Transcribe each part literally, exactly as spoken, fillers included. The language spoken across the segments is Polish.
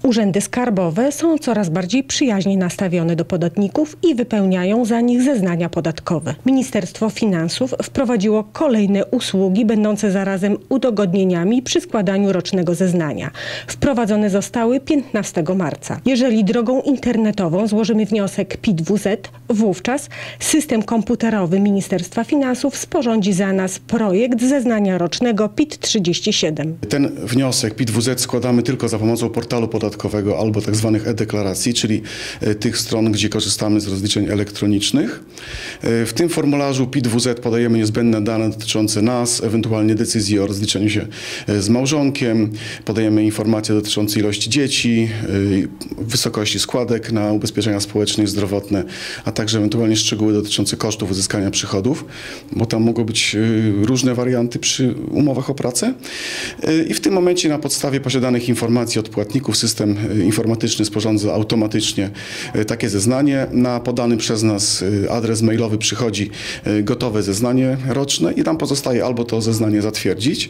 Urzędy skarbowe są coraz bardziej przyjaźnie nastawione do podatników i wypełniają za nich zeznania podatkowe. Ministerstwo Finansów wprowadziło kolejne usługi będące zarazem udogodnieniami przy składaniu rocznego zeznania. Wprowadzone zostały piętnastego marca. Jeżeli drogą internetową złożymy wniosek P I T W Z, wówczas system komputerowy Ministerstwa Finansów sporządzi za nas projekt zeznania rocznego P I T trzydzieści siedem. Ten wniosek P I T W Z składamy tylko za pomocą portalu podatkowego albo tak zwanych e-deklaracji, czyli tych stron, gdzie korzystamy z rozliczeń elektronicznych. W tym formularzu P I T W Z podajemy niezbędne dane dotyczące nas, ewentualnie decyzji o rozliczeniu się z małżonkiem, podajemy informacje dotyczące ilości dzieci, wysokości składek na ubezpieczenia społeczne i zdrowotne, a także ewentualnie szczegóły dotyczące kosztów uzyskania przychodów, bo tam mogą być różne warianty przy umowach o pracę. I w tym momencie na podstawie posiadanych informacji od płatników system informatyczny sporządza automatycznie takie zeznanie. Na podany przez nas adres mailowy przychodzi gotowe zeznanie roczne i tam pozostaje albo to zeznanie zatwierdzić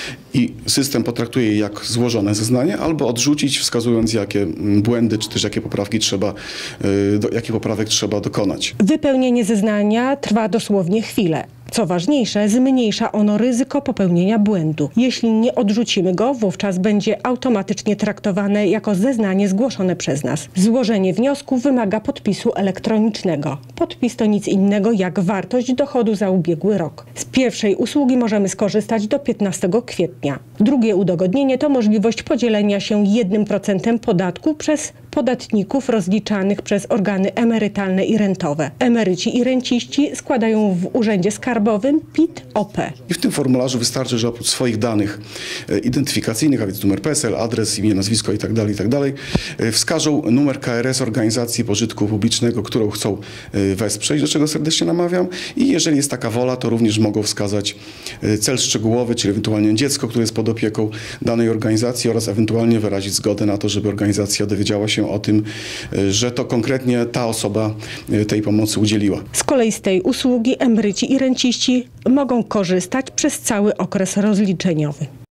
i system potraktuje je jak złożone zeznanie, albo odrzucić, wskazując jakie błędy czy też jakie poprawki trzeba, do, jakich poprawek trzeba dokonać. Wypełnienie zeznania trwa dosłownie chwilę. Co ważniejsze, zmniejsza ono ryzyko popełnienia błędu. Jeśli nie odrzucimy go, wówczas będzie automatycznie traktowane jako zeznanie zgłoszone przez nas. Złożenie wniosku wymaga podpisu elektronicznego. Podpis to nic innego jak wartość dochodu za ubiegły rok. Z pierwszej usługi możemy skorzystać do piętnastego kwietnia. Drugie udogodnienie to możliwość podzielenia się jednym procent podatku przez podatników rozliczanych przez organy emerytalne i rentowe. Emeryci i renciści składają w Urzędzie Skarbowym P I T O P. I w tym formularzu wystarczy, że oprócz swoich danych identyfikacyjnych, a więc numer P E S E L, adres, imię, nazwisko itd., itd., wskażą numer K R S organizacji pożytku publicznego, którą chcą wesprzeć, do czego serdecznie namawiam. I jeżeli jest taka wola, to również mogą wskazać cel szczegółowy, czyli ewentualnie dziecko, które jest pod opieką danej organizacji oraz ewentualnie wyrazić zgodę na to, żeby organizacja dowiedziała się o tym, że to konkretnie ta osoba tej pomocy udzieliła. Z kolei z tej usługi emeryci i renciści mogą korzystać przez cały okres rozliczeniowy.